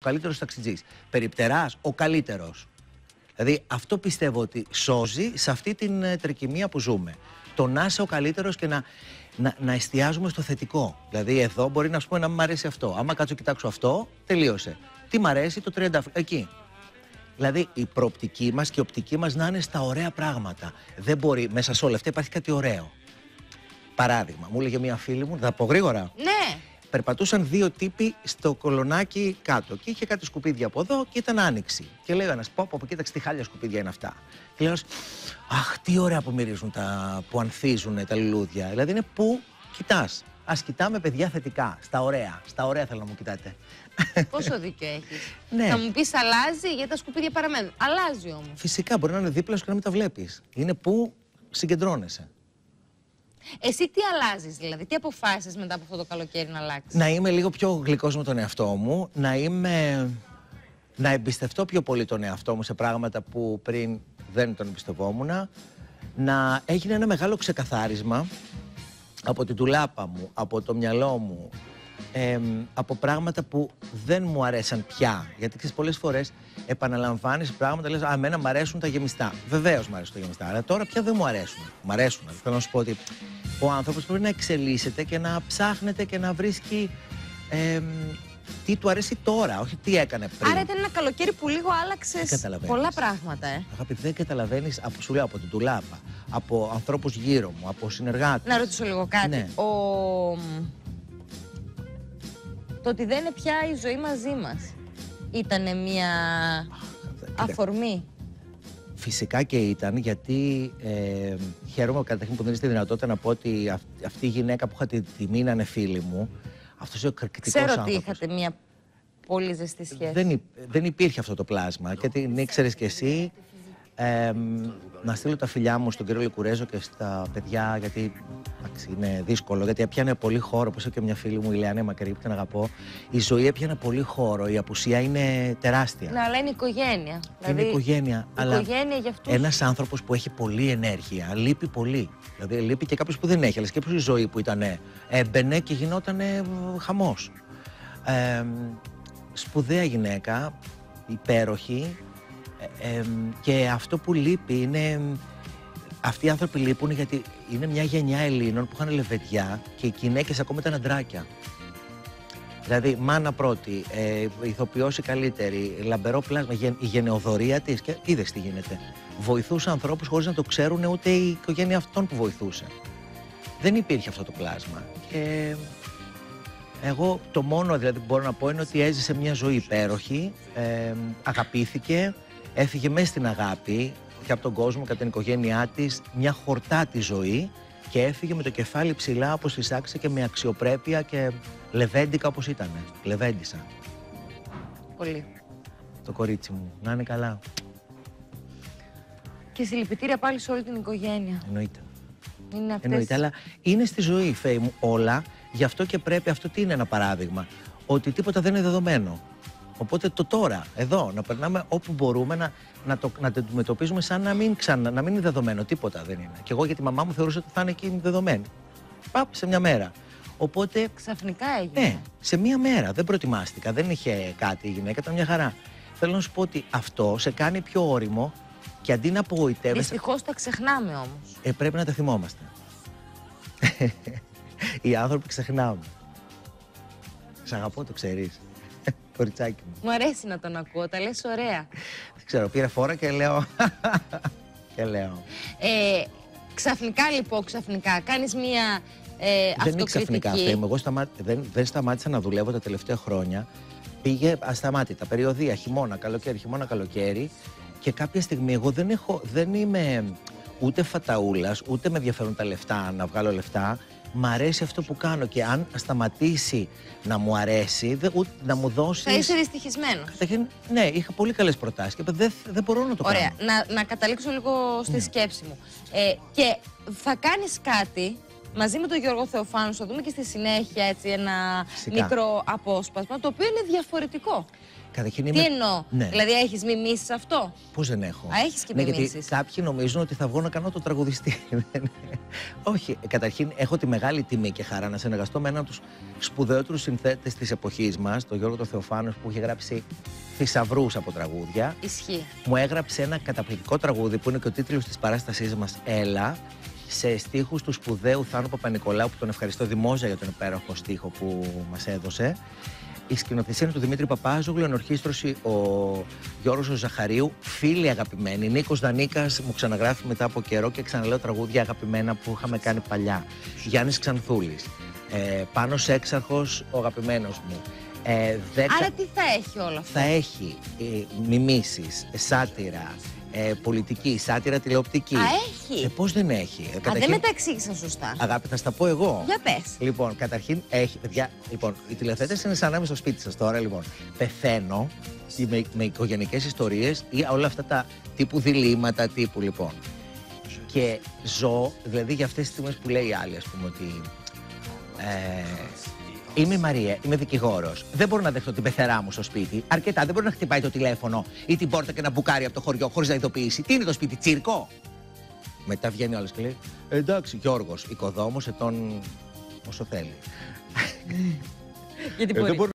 καλύτερος ταξιτζής. Περιπτεράς, ο καλύτερος. Δηλαδή αυτό πιστεύω ότι σώζει σε αυτή την τρικυμία που ζούμε. Το να είσαι ο καλύτερος και να εστιάζουμε στο θετικό. Δηλαδή εδώ μπορεί να πούμε να μην μ' αρέσει αυτό. Άμα κάτσω κοιτάξω αυτό, τελείωσε. Τι μ' αρέσει, το 30, εκεί. Δηλαδή η προοπτική μας και η οπτική μας να είναι στα ωραία πράγματα. Δεν μπορεί, μέσα σε όλα αυτά υπάρχει κάτι ωραίο. Παράδειγμα, μου έλεγε μια φίλη μου, θα πω γρήγορα. Ναι. Περπατούσαν δύο τύποι στο κολονάκι κάτω και είχε κάτι σκουπίδια από εδώ και ήταν άνοιξη. Και λέει ένας, πω, κοίταξε τι χάλια σκουπίδια είναι αυτά. Και λέω, αχ, τι ωραία που μυρίζουν που ανθίζουν τα λουλούδια. Δηλαδή είναι που κοιτάς. Ας κοιτάμε παιδιά θετικά, στα ωραία θέλω να μου κοιτάτε. Πόσο δίκιο έχεις. Ναι. Θα μου πεις αλλάζει γιατί τα σκουπίδια παραμένουν. Αλλάζει όμως. Φυσικά μπορεί να είναι δίπλα σου και να μην τα βλέπεις. Είναι που συγκεντρώνεσαι. Εσύ τι αλλάζεις δηλαδή, τι αποφάσισες μετά από αυτό το καλοκαίρι να αλλάξεις? Να είμαι λίγο πιο γλυκός με τον εαυτό μου, να εμπιστευτώ πιο πολύ τον εαυτό μου σε πράγματα που πριν δεν τον εμπιστευόμουν, να έγινε ένα μεγάλο ξεκαθάρισμα από την τουλάπα μου, από το μυαλό μου, από πράγματα που δεν μου αρέσαν πια. Γιατί ξέρεις, πολλές φορές επαναλαμβάνεις πράγματα, λες, εμένα μου αρέσουν τα γεμιστά. Βεβαίως μου αρέσουν τα γεμιστά, αλλά τώρα πια δεν μου αρέσουν. Μου αρέσουν. Θέλω να σου πω ότι ο άνθρωπος πρέπει να εξελίσσεται και να ψάχνεται και να βρίσκει τι του αρέσει τώρα, όχι τι έκανε πριν. Άρα ήταν ένα καλοκαίρι που λίγο άλλαξες πολλά πράγματα, Αγάπη, δεν καταλαβαίνεις από την τουλάπα, από ανθρώπους γύρω μου, από συνεργάτες. Να ρωτήσω λίγο κάτι. Ναι. Το ότι δεν είναι πια η ζωή μαζί μας ήτανε μια αφορμή? Φυσικά και ήταν, γιατί χαίρομαι καταρχήν που δίνεις τη δυνατότητα να πω ότι αυτή η γυναίκα που είχα τη τιμή να είναι φίλη μου, αυτός ο εκρηκτικός άνθρωπος. Ξέρω ότι είχατε μια πολύ ζεστή σχέση. Δεν υπήρχε αυτό το πλάσμα και την ήξερες κι εσύ. Να στείλω τα φιλιά μου στον κύριο Λικουρέζο και στα παιδιά, γιατί είναι δύσκολο, γιατί έπιανε πολύ χώρο, όπως και μια φίλη μου, η Λεάννα Μακρύ, που την αγαπώ. Η ζωή έπιανε πολύ χώρο, η απουσία είναι τεράστια. Ναι, αλλά είναι οικογένεια. Είναι οικογένεια, αλλά για αυτούς. Ένας άνθρωπος που έχει πολλή ενέργεια, λείπει πολύ. Δηλαδή λείπει και κάποιος που δεν έχει, αλλά σκέψου η ζωή που ήταν, έμπαινε και γινόταν χαμός. Σπουδαία γυναίκα, υπέροχη. Και αυτό που λείπει είναι, αυτοί οι άνθρωποι λείπουν γιατί είναι μια γενιά Ελλήνων που είχαν λεβεδιά και οι γυναίκες ακόμα ήταν αντράκια. Δηλαδή μάνα πρώτη, ηθοποιός η καλύτερη, λαμπερό πλάσμα, η γενεοδορία της, και είδες τι γίνεται. Βοηθούσε ανθρώπους χωρίς να το ξέρουν ούτε η οικογένεια αυτών που βοηθούσε. Δεν υπήρχε αυτό το πλάσμα. Και εγώ το μόνο δηλαδή που μπορώ να πω είναι ότι έζησε μια ζωή υπέροχη, αγαπήθηκε. Έφυγε μέσα στην αγάπη και από τον κόσμο και από την οικογένειά της, μια χορτάτη ζωή, και έφυγε με το κεφάλι ψηλά όπως της άξιζε και με αξιοπρέπεια και λεβέντικα όπως ήταν. Λεβέντισα. Πολύ. Το κορίτσι μου. Να είναι καλά. Και συλληπιτήρια πάλι σε όλη την οικογένεια. Εννοείται. Είναι αυτές... Εννοείται, αλλά είναι στη ζωή, Φέη μου, όλα. Γι' αυτό και πρέπει, αυτό τι είναι ένα παράδειγμα, ότι τίποτα δεν είναι δεδομένο. Οπότε το τώρα, εδώ, να περνάμε όπου μπορούμε, να το αντιμετωπίζουμε σαν να μην είναι δεδομένο. Τίποτα δεν είναι. Και εγώ για τη μαμά μου θεωρούσα ότι θα είναι εκεί δεδομένη. Παπ, σε μια μέρα. Οπότε. Ξαφνικά έγινε. Ναι, σε μια μέρα. Δεν προετοιμάστηκα. Δεν είχε κάτι η γυναίκα, ήταν μια χαρά. Θέλω να σου πω ότι αυτό σε κάνει πιο όριμο και αντί να απογοητεύεσαι. Δυστυχώς τα ξεχνάμε όμως. Πρέπει να τα θυμόμαστε. Οι άνθρωποι ξεχνάμε. Σ' αγαπώ, το ξέρεις. Κοριτσάκι μου. Μου αρέσει να τον ακούω, τα λες ωραία. Δεν ξέρω, πήρε φόρα και λέω. Ξαφνικά λοιπόν, κάνεις μία αυτοκριτική. Δεν είναι ξαφνικά αυτό. Εγώ δεν σταμάτησα να δουλεύω τα τελευταία χρόνια. Πήγε ασταμάτητα, περιοδία, χειμώνα, καλοκαίρι. Και κάποια στιγμή εγώ δεν είμαι ούτε φαταούλας, ούτε με ενδιαφέρουν τα λεφτά, να βγάλω λεφτά. Μ' αρέσει αυτό που κάνω και αν σταματήσει να μου αρέσει, να μου δώσεις... Θα είσαι δυστυχισμένος. Ναι, είχα πολύ καλές προτάσεις και δεν μπορώ να το κάνω. Ωραία, να καταλήξω λίγο στη σκέψη μου. Και θα κάνεις κάτι μαζί με τον Γιώργο Θεοφάνου, θα δούμε και στη συνέχεια έτσι, ένα μικρό απόσπασμα, το οποίο είναι διαφορετικό. Καταρχήν Τι εννοώ, δηλαδή έχεις μιμήσεις αυτό? Πώς δεν έχω. Έχεις και μιμήσεις. Γιατί κάποιοι νομίζουν ότι θα βγω να κάνω το τραγουδιστή. Όχι, καταρχήν έχω τη μεγάλη τιμή και χαρά να συνεργαστώ με έναν από τους σπουδαιότερους συνθέτες της εποχής μας, τον Γιώργο τον Θεοφάνο, που έχει γράψει θησαυρούς από τραγούδια. Ισχύει. Μου έγραψε ένα καταπληκτικό τραγούδι που είναι και ο τίτλος της παράστασής μας, Έλα, σε στίχους του σπουδαίου Θάνου Παπα-Νικολάου, που τον ευχαριστώ δημόσια για τον υπέροχο στίχο που μας έδωσε. Η σκηνοθεσία είναι του Δημήτρη Παπάζογλου, ενορχήστρωση ο Γιώργος ο Ζαχαρίου, φίλοι αγαπημένοι. Νίκος Δανίκας μου ξαναγράφει μετά από καιρό και ξαναλέω τραγούδια αγαπημένα που είχαμε κάνει παλιά. Γιάννης Ξανθούλης, Πάνος Έξαρχος, ο αγαπημένος μου. Άρα τι θα έχει όλο αυτό? Θα έχει μιμήσεις, σάτυρα, πολιτική, σάτυρα τηλεοπτική. Α, έχει. Πώς δεν έχει. Δεν με τα εξήγησαν σωστά. Αγάπη, θα στα πω εγώ. Για πες. Λοιπόν, καταρχήν έχει, παιδιά, λοιπόν, οι τηλεθέτες είναι σαν να είμαι στο σπίτι σας τώρα, λοιπόν. Πεθαίνω με οικογενειακές ιστορίες ή όλα αυτά τα τύπου διλήμματα, τύπου, λοιπόν. Και ζω, δηλαδή για αυτές τις στιγμές που λέει η άλλη, ας πούμε, ότι είμαι η Μαρία, είμαι δικηγόρος. Δεν μπορώ να δεχτώ την πεθερά μου στο σπίτι. Αρκετά, δεν μπορεί να χτυπάει το τηλέφωνο ή την πόρτα και να μπουκάρει από το χωριό χωρίς να ειδοποιήσει. Τι είναι το σπίτι, τσίρκο? Μετά βγαίνει ο άλλος και λέει: εντάξει, Γιώργος, οικοδόμος ετών όσο θέλει. Γιατί μπορεί.